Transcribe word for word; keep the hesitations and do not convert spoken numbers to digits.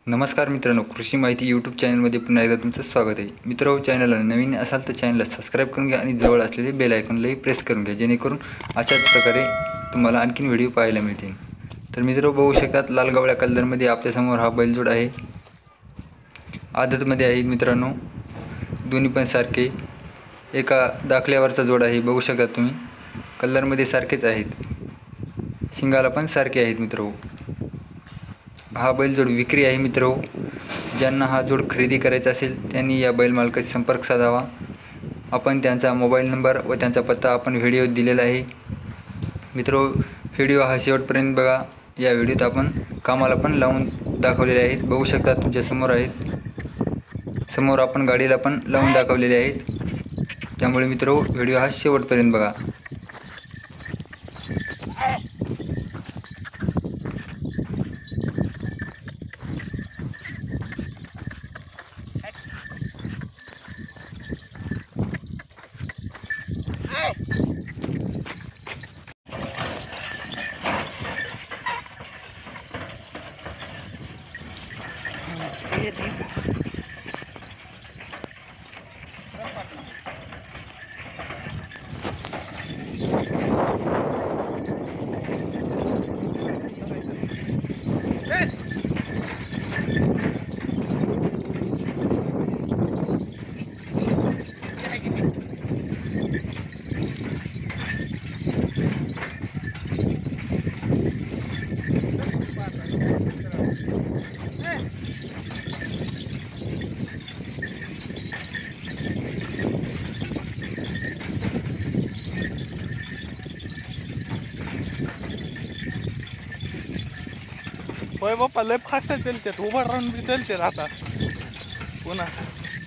नमस्कार मित्रांनो, कृषी माहिती यूट्यूब चॅनलमध्ये पुन्हा एकदा तुमचं स्वागत आहे। मित्रांनो, चॅनलला नवीन असाल तर चॅनलला सबस्क्राइब करून घ्या आणि जवळ असलेले बेल आयकॉनलाही प्रेस करून घ्या, जेणेकरून अशाच प्रकारे तुम्हाला आणखीन व्हिडिओ पाहायला मिळतील। तर मित्रांनो, बघू शकतात लाल गवळ्या कलरमध्ये आपल्यासमोर हा बैलजोड आहे। आदतमध्ये आहे मित्रांनो, दोन्ही पण सारखे एका दाखल्यावरचा जोड आहे। बघू शकता तुम्ही, कलरमध्ये सारखेच आहेत, शिंगाला पण सारखे आहेत मित्रांनो। हा बैलजोड विक्री आहे मित्रांनो। ज्यांना हा जोड खरेदी करायचा असेल त्यांनी या बैल मालकाशी संपर्क साधावा। आपण त्यांचा मोबाईल नंबर व त्यांचा पत्ता आपण व्हिडिओत दिलेला आहे मित्रांनो। व्हिडिओ हा शेवटपर्यंत बघा। या व्हिडिओत आपण कामाला पण लावून दाखवलेले आहेत, बघू शकता तुमच्या समोर आहेत। समोर आपण गाडीला पण लावून दाखवलेले आहेत, त्यामुळे मित्रांनो व्हिडिओ हा शेवटपर्यंत बघा। होय बाप्पा, लय फास्ट चलते, उभा राहून बी चलते आता पुन्हा।